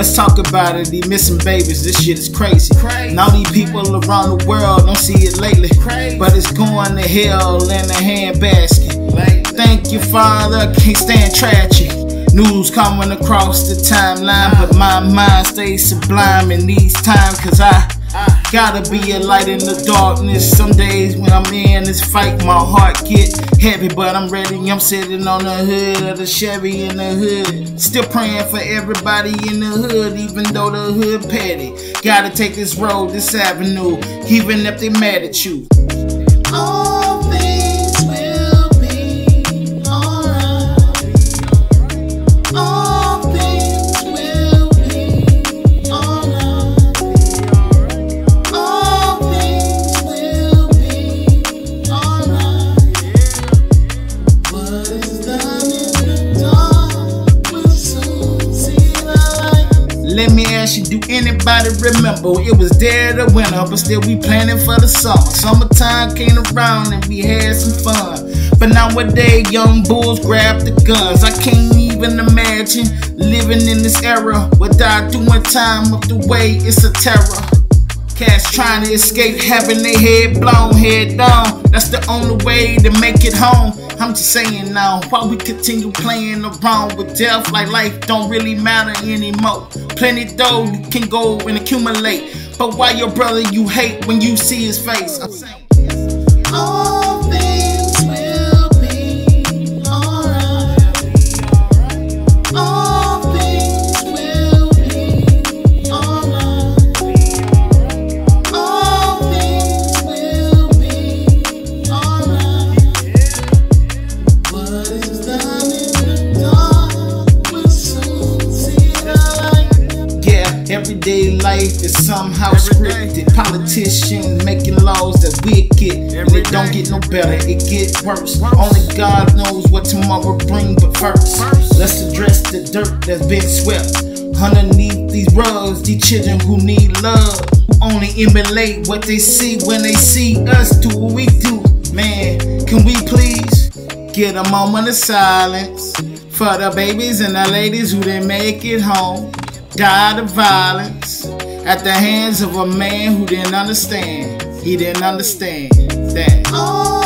Let's talk about it, these missing babies, this shit is crazy. Now these people around the world don't see it lately, but it's going to hell in a handbasket. Thank you, Father, can't stand tragedy. News coming across the timeline, but my mind stays sublime in these times, cause I gotta be a light in the darkness. Some days when I'm in this fight, my heart get heavy, but I'm ready. I'm sitting on the hood of the Chevy in the hood, still praying for everybody in the hood, even though the hood petty. Gotta take this road, this avenue, even if they mad at you. All things will be alright. All things will be alright. All things will be alright. What is done in the dark will soon see the light. Let me ask you, do anybody remember it was dead of winter, but still we planning for the summer? Summertime came around and we had some fun, but nowadays young bulls grab the guns. I can't even imagine living in this era without doing time of the way it's a terror. Cats trying to escape, having their head blown, head down. That's the only way to make it home. I'm just saying now, while we continue playing around with death like life don't really matter anymore. Plenty though you can go and accumulate, but why your brother you hate when you see his face? I'm saying all things will be alright. All things will be alright. All things will be alright. What is done in the dark will soon see the light. Yeah, everyday life is somehow scripted. Politicians making laws that wicked, and it don't get no better, it get worse. Only God knows what tomorrow brings, but first, let's address the dirt that's been swept underneath these rugs. These children who need love, who only emulate what they see when they see us do what we do. Man, can we please get a moment of silence for the babies and the ladies who didn't make it home, died of violence at the hands of a man who didn't understand. He didn't understand that.